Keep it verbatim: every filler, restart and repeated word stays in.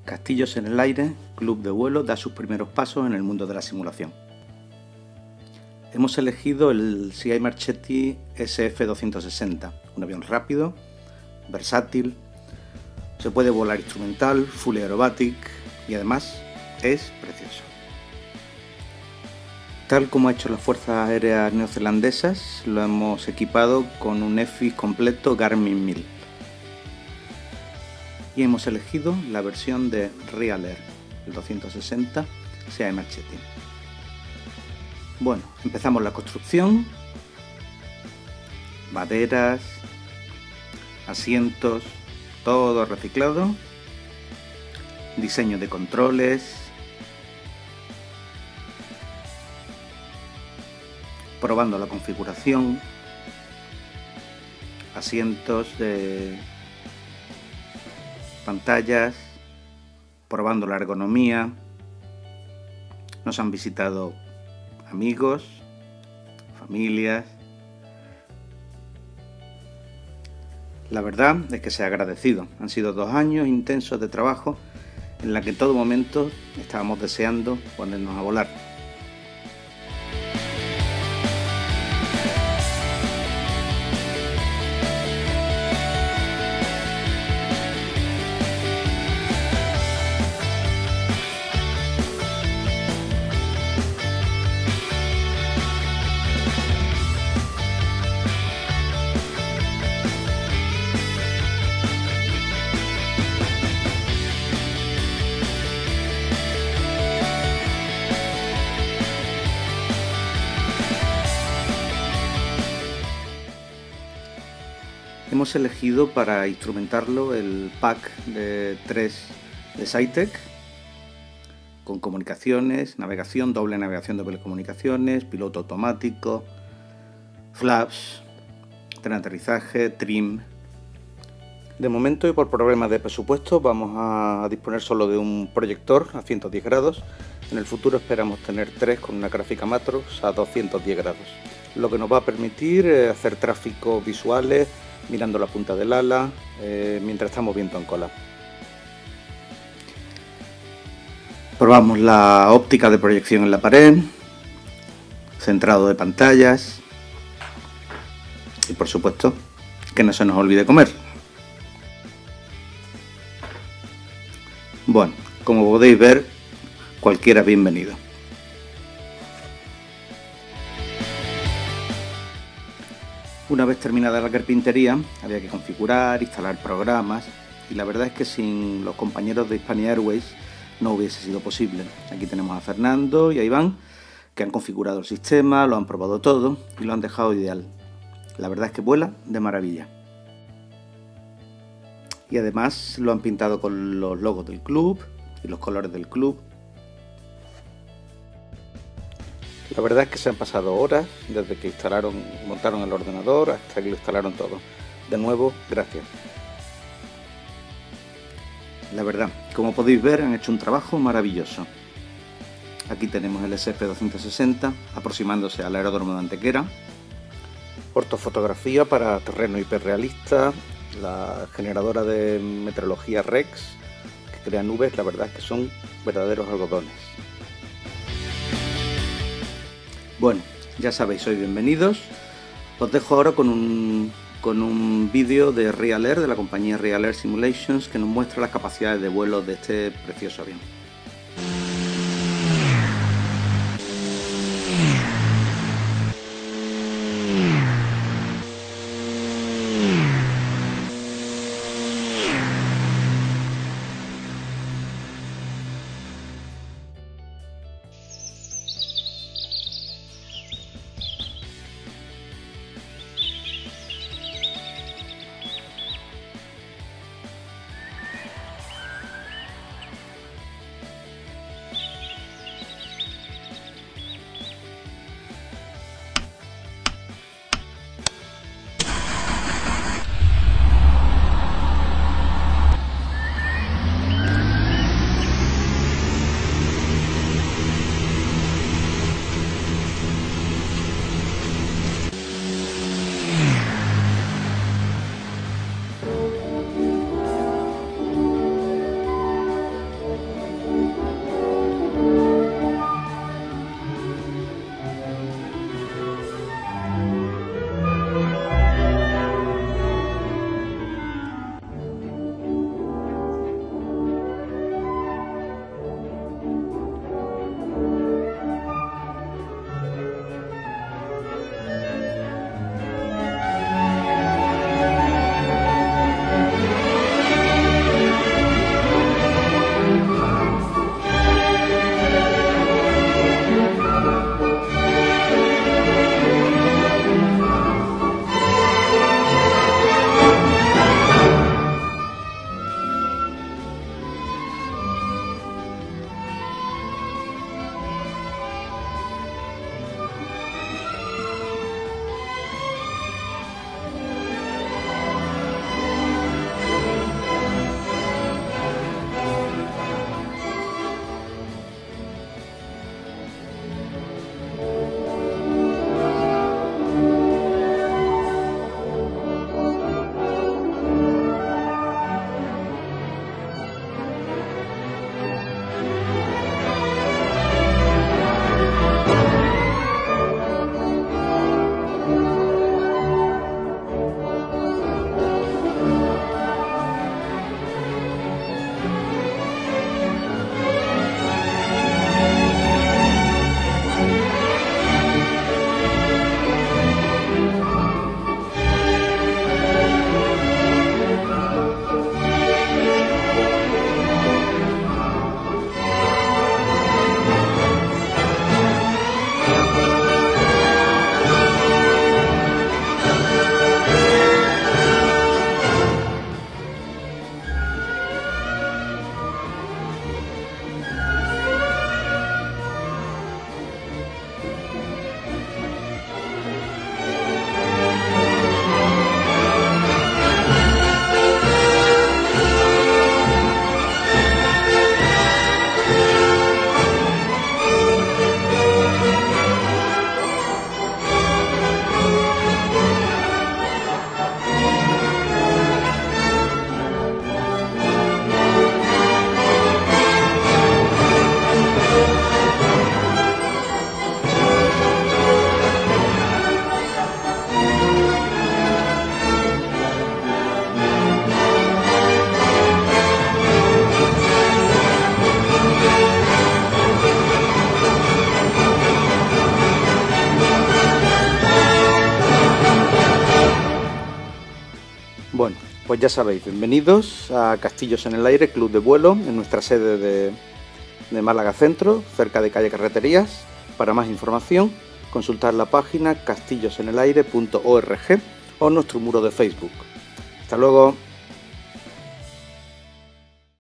Castillos en el aire, Club de vuelo da sus primeros pasos en el mundo de la simulación. Hemos elegido el C I Marchetti S F doscientos sesenta, un avión rápido, versátil, se puede volar instrumental, full aerobatic y además es precioso. Tal como ha hecho las Fuerzas Aéreas Neozelandesas, lo hemos equipado con un E F I S completo Garmin mil. Y hemos elegido la versión de Real Air, el doscientos sesenta C I Marchetti. Bueno, empezamos la construcción. Maderas, asientos, todo reciclado. Diseño de controles. Probando la configuración. Asientos de pantallas, probando la ergonomía. Nos han visitado amigos, familias. La verdad es que se ha agradecido. Han sido dos años intensos de trabajo en la que en todo momento estábamos deseando ponernos a volar. Hemos elegido para instrumentarlo el pack de tres de SciTech con comunicaciones, navegación, doble navegación, doble comunicaciones, piloto automático, flaps, tren de aterrizaje, trim. De momento y por problemas de presupuesto vamos a disponer solo de un proyector a ciento diez grados. En el futuro esperamos tener tres con una gráfica Matrox a doscientos diez grados, lo que nos va a permitir hacer tráficos visuales mirando la punta del ala eh, mientras estamos viento en cola. Probamos la óptica de proyección en la pared, centrado de pantallas y por supuesto que no se nos olvide comer. Bueno, como podéis ver, cualquiera es bienvenido. Una vez terminada la carpintería, había que configurar, instalar programas y la verdad es que sin los compañeros de Hispania Airways no hubiese sido posible. Aquí tenemos a Fernando y a Iván, que han configurado el sistema, lo han probado todo y lo han dejado ideal. La verdad es que vuela de maravilla. Y además lo han pintado con los logos del club y los colores del club. La verdad es que se han pasado horas desde que instalaron, montaron el ordenador hasta que lo instalaron todo. De nuevo, gracias. La verdad, como podéis ver, han hecho un trabajo maravilloso. Aquí tenemos el S F doscientos sesenta aproximándose al aeródromo de Antequera. Ortofotografía para terreno hiperrealista. La generadora de meteorología Rex, que crea nubes, la verdad es que son verdaderos algodones. Bueno, ya sabéis, sois bienvenidos. Os dejo ahora con un, con un vídeo de Real Air, de la compañía Real Air Simulations, que nos muestra las capacidades de vuelo de este precioso avión. Pues ya sabéis, bienvenidos a Castillos en el Aire, Club de Vuelo, en nuestra sede de, de Málaga Centro, cerca de calle Carreterías. Para más información, consultar la página castillos en el aire punto org o nuestro muro de Facebook. Hasta luego.